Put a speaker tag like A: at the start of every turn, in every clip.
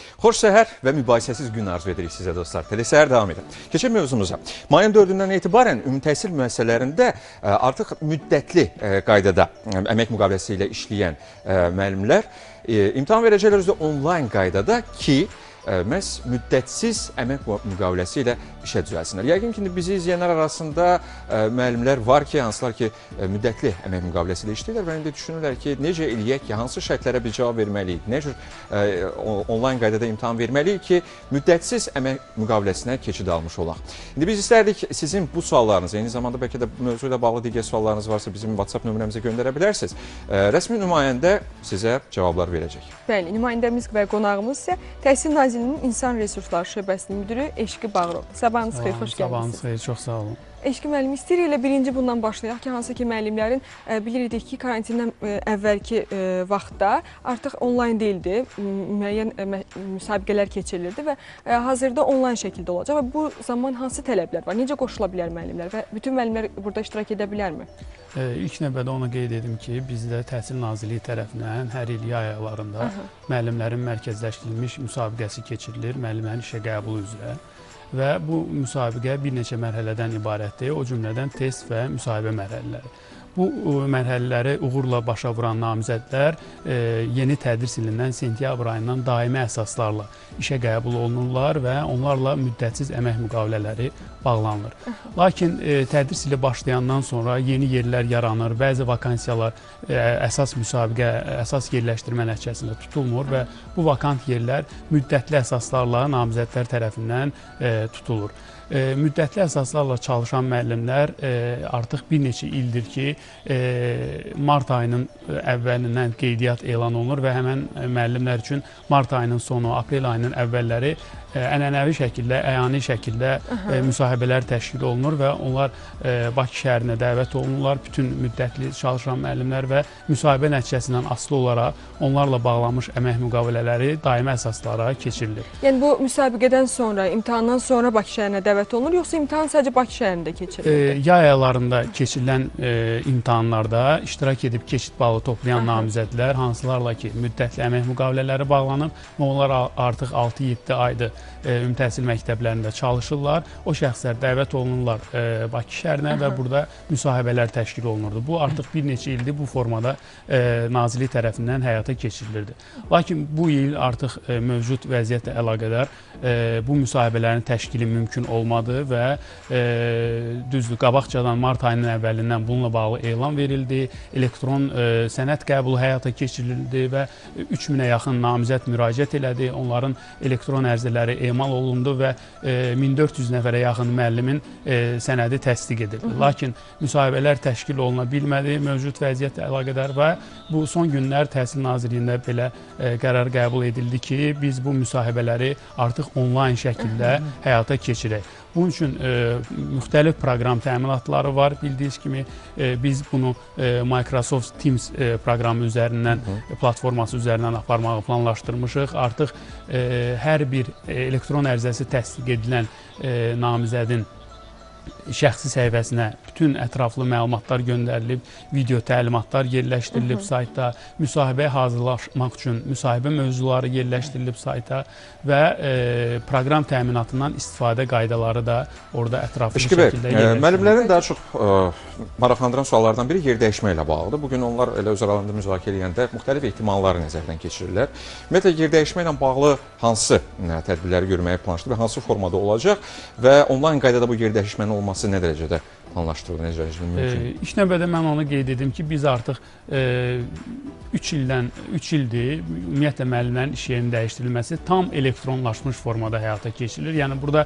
A: Xoş səhər və mübahisəsiz gün arzu edirik sizə dostlar. Telesəhər davam edir. Keçək mövzumuza. Mayın 4-dən etibarən ümumi təhsil müəssisələrində artıq müddətli qaydada əmək müqaviləsi ilə işləyən müəllimlər imtahan verəcəklər özü onlayn qaydada ki, məhz müddətsiz əmək müqaviləsi ilə işə düzəlsinlər. Yəqin ki, bizi izləyənlər arasında müəllimlər var ki, hansılar ki, müddətli əmək müqaviləsi ilə işləyirlər və indi düşünürlər ki, necə eləyək ki, hansı şərtlərə bir cavab verməliyik, nə cür onlayn qaydada imtahan verməliyik ki, müddətsiz əmək müqaviləsinə keçid almış olaq. İndi biz istərdik sizin bu suallarınızı, eyni zamanda bəlkə də bu mövzu ilə bağlı digər suallarınız varsa bizim WhatsApp nömrəmizə göndərə bilərsiniz. Rəsmi nümayəndə sizə cavablar verəcək.
B: Bəli, nümayəndəmiz və qonağımız isə Təhsil Nazirliyinin İnsan Resursları Şöbəsinin müdürü Eşqi Bağırov. Sabahınız xeyir, xoş gəldiniz.
C: Sabahınız xeyir, çox sağ olun.
B: Eşqi müəllim, istəyirik elə birinci bundan başlayaq ki, hansı ki müəllimlərin bilirdik ki, karantindən əvvəlki vaxtda artıq onlayn deyildi, müəyyən müsabiqələr keçirilirdi və hazırda onlayn şəkildə olacaq və bu zaman hansı tələblər var, necə qoşula bilər müəllimlər və bütün müəllimlər burada iştirak edə bilərmi?
C: İlk növbədə onu qeyd edim ki, bizdə Təhsil Nazirliyi tərəfindən hər il yay aylarında müəllimlərin mərkəzləşdirilmiş müsabiqəsi keçirilir, müəllimlərin işə qəbulu üzrə. Və bu müsabiqə bir neçə mərhələdən ibarətdir, o cümlədən test və müsahibə mərhələləri. Bu mərhələləri uğurla başa vuran namizədlər yeni tədris ilindən sentyabr ayından daimi əsaslarla işə qəbul olunurlar və onlarla müddətsiz əmək müqavilələri bağlanılır. Lakin tədris ili başlayandan sonra yeni yerlər yaranır, bəzi vakansiyalar əsas müsabiqə, əsas yerləşdirmə nəticəsində tutulmur və bu vakant yerlər müddətli əsaslarla namizədlər tərəfindən tutulur. Müddətli əsaslarla çalışan müəllimlər artıq bir neçə ildir ki, mart ayının əvvəlindən qeydiyyat elan olunur və həmən müəllimlər üçün mart ayının sonu, aprel ayının əvvəlləri ənənəvi şəkildə, əyani şəkildə müsahibələr təşkil olunur və onlar Bakı şəhərinə dəvət olunurlar. Bütün müddətli çalışan müəllimlər və müsahibə nəticəsindən asılı olaraq onlarla bağlanmış əmək müqavilələri daimi əsaslara keçirilir.
B: Yəni bu müsabiqədən sonra, imtahandan sonra Bakı şəhərinə dəvət olunur, yoxsa imtahan sadəcə Bakı şəhərində keçirilir?
C: Yay aylarında keçirilən imtahanlarda iştirak edib keçid balı toplayan namizədlər, hansılarla ki, müddətli əmək müqavilələri bağlanıb və onlar artıq 6-7 aydır ümumi təhsil məktəblərində çalışırlar. O şəxslər dəvət olunurlar Bakı şəhərinə və burada müsahibələr təşkil olunurdu. Bu artıq bir neçə ildir bu formada Nazirlik tərəfindən həyata keçirilirdi. Lakin bu il artıq mövcud vəziyyətlə əlaqədar bu müsahibələrin təşkili mümkün olmadı və düzdür, qabaqcadan mart ayının əvvəlindən bununla bağlı elan verildi, elektron sənəd qəbulu həyata keçirildi və 3000-ə yaxın namizəd müraciət elədi. Onların elektron ərizələri emal olundu və 1400 nəfərə yaxın müəllimin sənədi təsdiq edildi. Lakin müsahibələr təşkil oluna bilmədi mövcud vəziyyətlə əlaqədar və bu son günlər Təhsil Nazirliyində belə qərar qəbul edildi ki, biz bu müsahibələri artıq onlayn şəkildə həyata keçirək. Bunun üçün müxtəlif proqram təminatları var. Bildiyiniz kimi biz bunu Microsoft Teams proqramı üzərindən, platforması üzərindən aparmağı planlaşdırmışıq. Artıq hər bir elektron ərizəsi təsdiq edilən namizədin şəxsi səhifəsinə bütün ətraflı məlumatlar göndərilib, video təlimatlar yerləşdirilib saytda, müsahibəyə hazırlaşmaq üçün müsahibə mövzuları yerləşdirilib saytda və proqram təminatından istifadə qaydaları da orada ətraflı şəkildə yerləşdirilib.
A: Müəllimlərin daha çox maraqlandıran suallardan biri yer dəyişmə ilə bağlıdır. Bugün onlar elə öz aralarında müzakirə edəndə müxtəlif ehtimalları nəzərdən keçirirlər. Ümumiyyətlə, yer dəyişmə ilə bağlı hansı tədbirləri görməyə planlaşdırılır və hansı formada olacaq və onlayn qaydada bu yer dəyişmənin olması nə dərəcədə planlaşdırılır, nə dərəcədə mümkün?
C: İlk növbədə mən onu qeyd edim ki, biz artıq 3 ildir ümumiyyətlə müəllimlərin iş yerinin dəyişdirilməsi tam elektronlaşmış formada həyata keçirilir. Yəni burada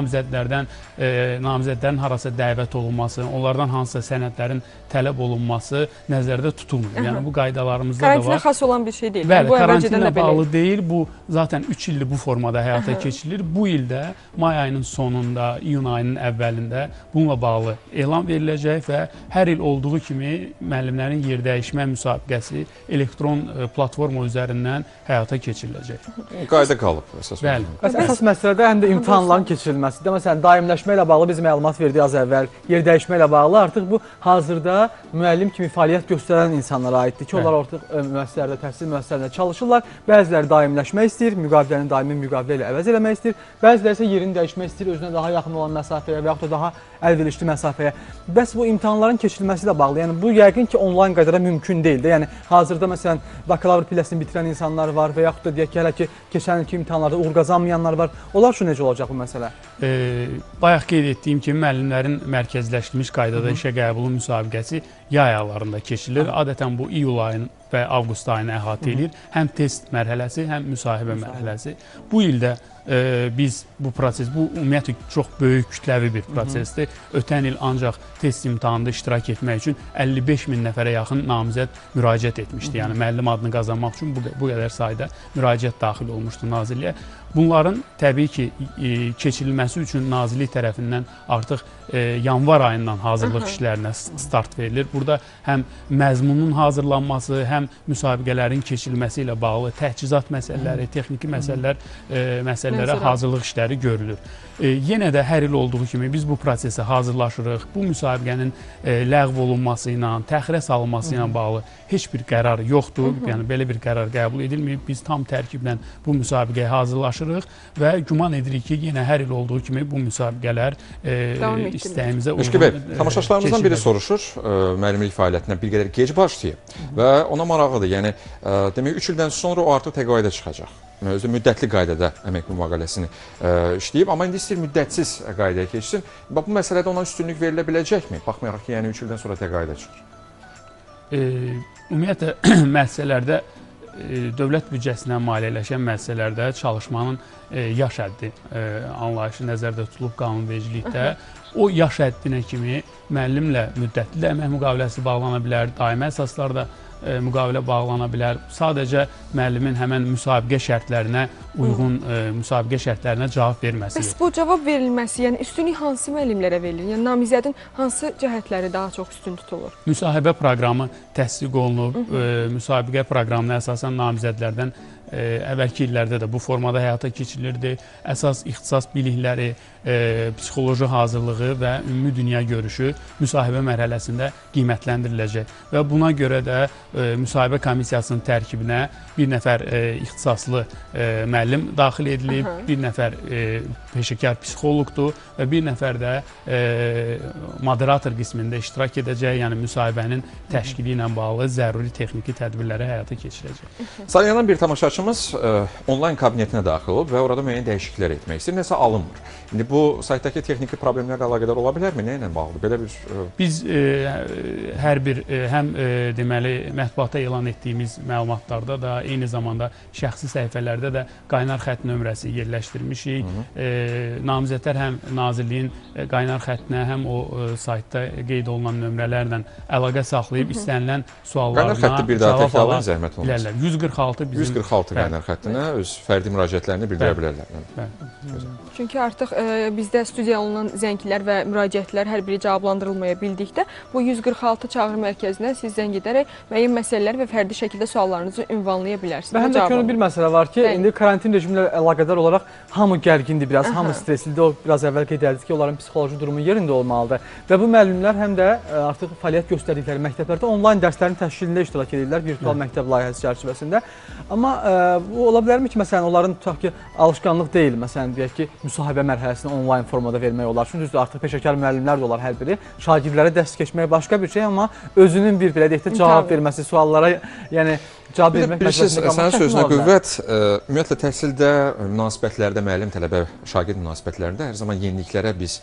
C: namizədlərin harasa dəvət olunması, onlardan hansısa sənədlərin tələb olunması nəzərdə tutulmur. Yəni bu qaydalarımızda da var.
B: Karantinə xas olan bir şey deyil.
C: Bəli, karantinə bağlı deyil. Bu zaten 3 ildir bu formada həyata keçirilir. Bu ildə may ayının sonunda, iyun ayının əvvəlində bununla bağlı elan veriləcək və hər il olduğu kimi müəllimlərin yerdəyişmə müsabiqəsi elektron platforma üzərindən həyata keçiriləcək.
A: Qayda qalıb əsas.
C: Bəli.
D: Əsas məsələ də həm də imtahanların keçirilməsidir. Məsələn, daimləşmə ilə bağlı biz məlumat verdik az əvvəl. Yerdəyişmə ilə bağlı artıq bu hazırda müəllim kimi fəaliyyət göstərən insanlara aiddir ki, onlar artıq müəssisələrdə, təhsil müəssisələrində çalışırlar. Bəziləri daimləşmək istəyir, müqaviləni daimi müqavilə ilə əvəz eləmək istəyir. Bəziləri isə yerini dəyişmək istəyir, özünə daha yaxın olan məsafəyə və yaxud da daha əlverişli məsafəyə. Bəs bu imtahanların keçirilməsi ilə bağlı, yəni bu yəqin ki, onlayn qaydada mümkün deyil də. Yəni hazırda məsələn bakalavr pilləsini bitirən insanlar var və yaxud da deyək ki, hələ ki keçən ilki imtahanlarda uğur qazanmayanlar var. Onlar üçün necə olacaq bu məsələ?
C: Bayaq qeyd etdiyim kimi müəllimlərin mərkəzləşdirilmiş qaydada işə qəbulu müsabiqəsi yay aylarında keçirilir. Adətən bu iyul ayının və avqust ayını əhatə edir. Həm test mərhələsi, həm müsahibə mərhələsi. Bu ildə biz bu proses, bu ümumiyyətlə çox böyük kütləvi bir prosesdir. Ötən il ancaq test imtahanında iştirak etmək üçün 55 min nəfərə yaxın namizəd müraciət etmişdi. Yəni müəllim adını qazanmaq üçün bu qədər sayda müraciət daxil olmuşdu Nazirliyə. Bunların təbii ki, keçirilməsi üçün Nazirlik tərəfindən artıq yanvar ayından hazırlıq işlərinə start verilir. Burada həm məzmunun hazırlanması, həm müsabiqələrin keçirilməsi ilə bağlı təchizat məsələləri, texniki məsələlərə hazırlıq işləri görülür. Yenə də hər il olduğu kimi biz bu prosesə hazırlaşırıq. Bu müsabiqənin ləğv olunması ilə, təxirə salınması ilə bağlı heç bir qərar yoxdur. Yəni belə bir qərar qəbul edilməyib. Biz tam tərkiblə bu müsabiqəyə hazırlaşırıq və güman edirik ki, yenə hər il olduğu kimi bu müsabiqələr istəyimizə uyğun
A: Müşki bəy, tamaşaçılarımızdan biri soruşur, müəllimlik fəaliyyətinə bir qədər gec başlayıb və ona maraqlıdır. Yəni demək 3 ildən sonra o artıq təqaüdə çıxacaq. Özü müddətli qaydada əmək mübaqiləsini işləyib, amma indi istəyir müddətsiz qaydaya keçsin. Bu məsələdə ona üstünlük verilə biləcəkmi? Baxmayaraq ki, yəni 3 ildən sonra təqaüdə çıxır.
C: Ümumiyyətlə, müəssisələrdə dövlət büdcəsindən maliyyələşən müəssisələrdə çalışmanın yaş həddi anlayışı nəzərdə tutulub qanunvericilikdə. O yaş həddinə kimi müəllimlə müddətli əmək müqaviləsi bağlana bilər, daimi əsaslarda müqavilə bağlana bilər. Sadəcə müəllimin həmən müsabiqə şərtlərinə uyğun müsabiqə şərtlərinə cavab verməsidir.
B: Bəs bu cavab verilməsi, yəni üstünlük hansı müəllimlərə verilir? Yəni namizədin hansı cəhətləri daha çox üstün tutulur?
C: Müsahibə proqramı təsdiq olunub, müsabiqə proqramına əsasən namizədlərdən əvvəlki illərdə də bu formada həyata keçirilirdi. Əsas ixtisas bilikləri, psixoloji hazırlığı və ümumi dünya görüşü müsahibə mərhələsində qiymətləndiriləcək. Və buna görə də müsahibə komissiyasının tərkibinə bir nəfər ixtisaslı müəllim daxil edilib, bir nəfər peşəkar psixoloqdur və bir nəfər də moderator qismində iştirak edəcək, yəni müsahibənin təşkili ilə bağlı zəruri texniki tədbirləri həyata keçirəcək.
A: Sayılan bir tamaşaçımız onlayn kabinetinə daxil olub və orada müəyyən dəyişikliklər etmək istəyir, nəsə alınmır. İndi bu saytdakı texniki problemlərlə əlaqədar ola bilərmi? Nə ilə bağlıdır? Belə bir
C: Biz hər bir həm deməli mətbuata elan etdiyimiz məlumatlarda da, eyni zamanda şəxsi səhifələrdə də qaynar xətt nömrəsi yerləşdirmişik. Namizədlər həm Nazirliyin qaynar xəttinə, həm o saytda qeyd olunan nömrələrlə əlaqə saxlayıb istənilən suallarına
A: qaynar xətti bir daha təkrarlayın, zəhmət olmaz.
C: 146 bizim
A: 146 qaynar xəttinə öz fərdi müraciətlərini bildirə bilərlər.
B: Çünki artıq bizdə studiya olunan zənglər və müraciətlər hər biri cavablandırılmaya bildikdə bu 146 çağrı mərkəzinə siz zəng edərək müəyyən məsələlər və fərdi şəkildə suallarınızı ünvanlaya bilərsiniz.
D: Və həm də könül bir məsələ var ki, indi karantin rejimi ilə əlaqədar olaraq hamı gərgindir biraz, hamı streslidir. O biraz əvvəl qeyd etdik ki, onların psixoloji durumu yerində olmalıdır. Və bu müəllimlər həm də artıq fəaliyyət göstərdikləri məktəblərdə onlayn dərslərin təşkilində iştirak edirlər virtual məktəb layihəsi çərçivəsində. Amma bu ola bilərmi ki, məsələn, onların tutaq ki, alışqanlıq deyil, məsələn, deyək ki, müsahibə mərhələsini onlayn formada vermək olar. Çünki düzdür, artıq peşəkar müəllimlər də olar hər biri. Şagirdlərə dərs keçmək başqa bir şey, amma özünün bir belə deyək də cavab verməsi, suallara, yəni cavab vermək məsələsində qalmaq
A: sənin sözünə qüvvət, ümumiyyətlə təhsildə, münasibətlərdə, müəllim, tələbə, şagird münasibətlərində hər zaman yeniliklərə biz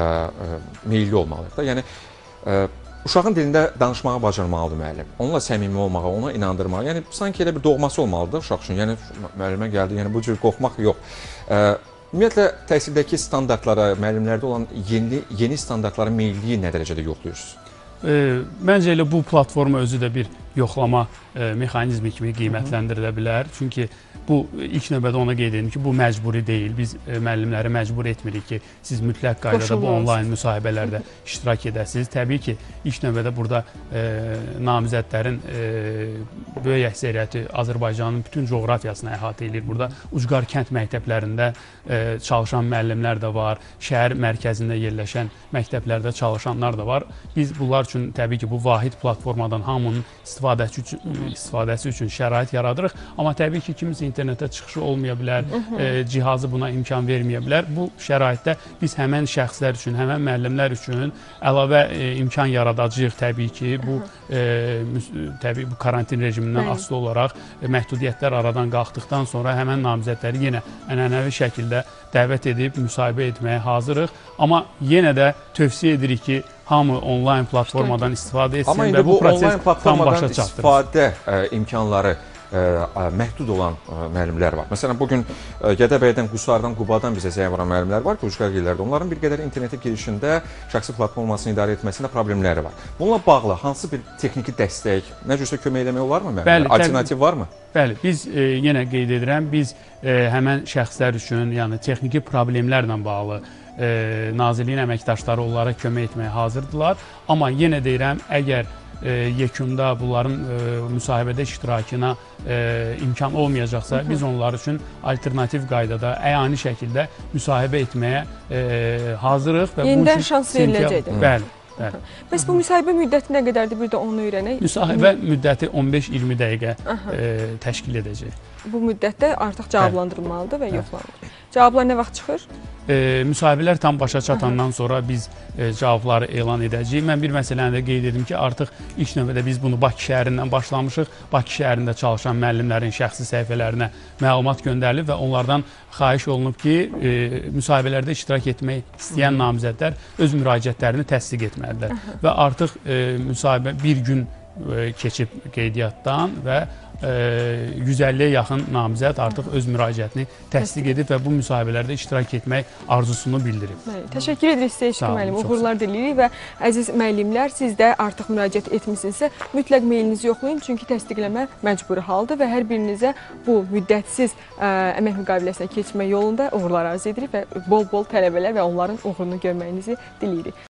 A: meyilli olmalıyıq da. Yəni uşağın dilində danışmağı bacarmalıdır müəllim. Onunla səmimi olmağa, ona inandırmağa. Yəni sanki elə bir doğması olmalıdır uşaq üçün. Yəni müəllimə gəldi, yəni bu cür qorxmaq yox. Ümumiyyətlə təhsildəki standartlara, müəllimlərdə olan yeni standartlara meyilliyi nə dərəcədə yoxlayırsınız?
C: Məncə elə bu platforma özü də bir yoxlama mexanizmi kimi qiymətləndirilə bilər. Çünki bu ilk növbədə ona qeyd edim ki, bu məcburi deyil. Biz müəllimləri məcbur etmirik ki, siz mütləq qaydada bu onlayn müsahibələrdə iştirak edəsiniz. Təbii ki, ilk növbədə burada namizədlərin böyük əksəriyyəti Azərbaycanın bütün coğrafiyasını əhatə edir. Burada ucqar kənd məktəblərində çalışan müəllimlər də var, şəhər mərkəzində yerləşən məktəblərdə çalışanlar da var. Biz bunlar üçün təbii ki, bu vahid platformadan hamının istifadəsi üçün şərait yaradırıq. Amma təbii ki, kimisi internetə çıxışı olmaya bilər, cihazı buna imkan verməyə bilər. Bu şəraitdə biz həmən şəxslər üçün, həmən müəllimlər üçün əlavə imkan yaradacağıq təbii ki. Bu təbii bu karantin rejimindən asılı olaraq məhdudiyyətlər aradan qalxdıqdan sonra həmən namizədləri yenə ənənəvi şəkildə dəvət edib müsahibə etməyə hazırıq. Amma yenə də tövsiyə edirik ki, hamı onlayn platformadan istifadə etsin və bu proses tam başa çatdırır.
A: İstifadə imkanları məhdud olan müəllimlər var. Məsələn, bugün Gədəbəydən, Qusardan, Qubadan bizə zəng vuran müəllimlər var ki, ucqar yerlərdə. Onların bir qədər internetə girişində şəxsi platformasını idarə etməsində problemləri var. Bununla bağlı hansı bir texniki dəstək, nə cürsə kömək eləmək olarmı müəllimlər? Alternativ varmı?
C: Bəli, biz yenə qeyd edirəm, biz həmən şəxslər üçün, yəni texniki problemlərlə bağlı Nazirliyin əməkdaşları onlara kömək etməyə hazırdılar. Amma yenə deyirəm, əgər yekunda bunların müsahibədə iştirakına imkan olmayacaqsa, biz onlar üçün alternativ qaydada, əyani şəkildə müsahibə etməyə hazırıq.
B: Yenidən şans veriləcəkdir.
C: Bəli. Bəli.
B: Bəs bu müsahibə müddəti nə qədərdir? Bir də onu öyrənək.
C: Müsahibə müddəti 15-20 dəqiqə təşkil edəcək.
B: Bu müddətdə artıq cavablandırılmalıdır və yoxlanılır. Cavablar nə vaxt çıxır?
C: Müsahibələr tam başa çatandan sonra biz cavabları elan edəcəyik. Mən bir məsələni də qeyd edim ki, artıq ilk növbədə biz bunu Bakı şəhərindən başlamışıq. Bakı şəhərində çalışan müəllimlərin şəxsi səhifələrinə məlumat göndərilib və onlardan xahiş olunub ki, müsahibələrdə iştirak etmək istəyən namizədlər öz müraciətlərini təsdiq etməlidirlər. Və artıq müsahibə bir gün keçib qeydiyyatdan və 150-yə yaxın namizəd artıq öz müraciətini təsdiq edib və bu müsahibələrdə iştirak etmək arzusunu bildirib.
B: Təşəkkür edirik sizə Eşqi müəllim, uğurlar diliyirik və əziz müəllimlər, siz də artıq müraciət etmisinizsə, mütləq mailinizi yoxlayın, çünki təsdiqləmə məcburi haldır və hər birinizə bu müddətsiz əmək müqaviləsinə keçmək yolunda uğurlar arzu edirik və bol-bol tələbələr və onların uğurunu görməyinizi diliyirik.